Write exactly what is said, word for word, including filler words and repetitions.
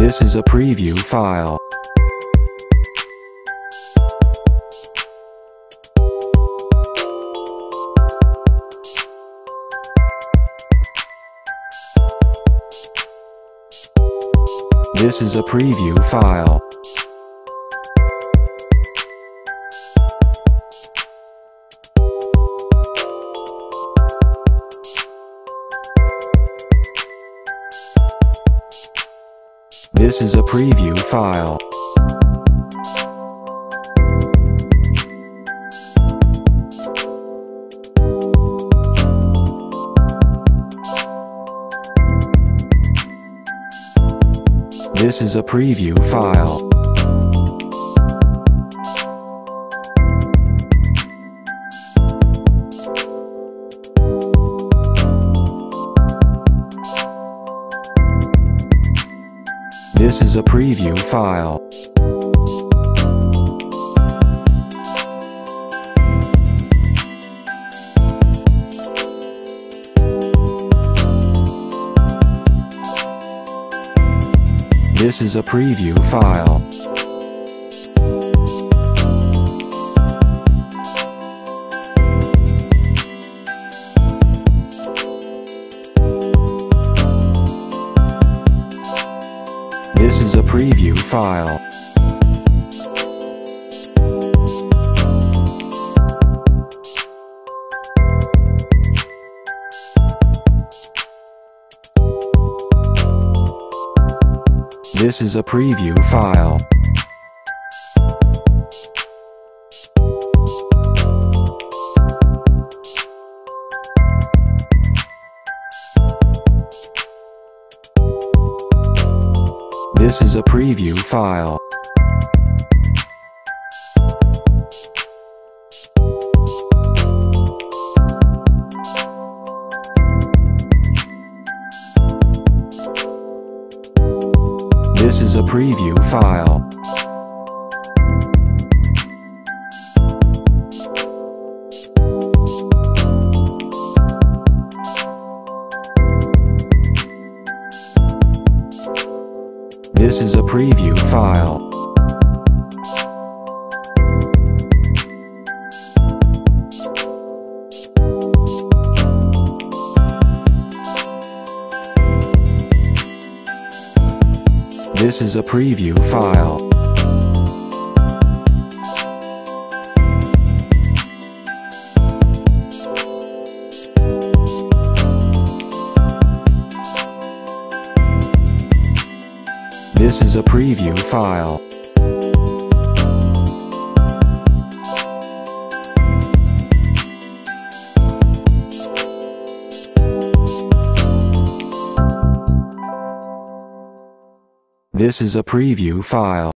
This is a preview file. This is a preview file. This is a preview file. This is a preview file. This is a preview file. This is a preview file. This is a preview file. This is a preview file. This is a preview file. This is a preview file. This is a preview file. This is a preview file. This is a preview file. This is a preview file.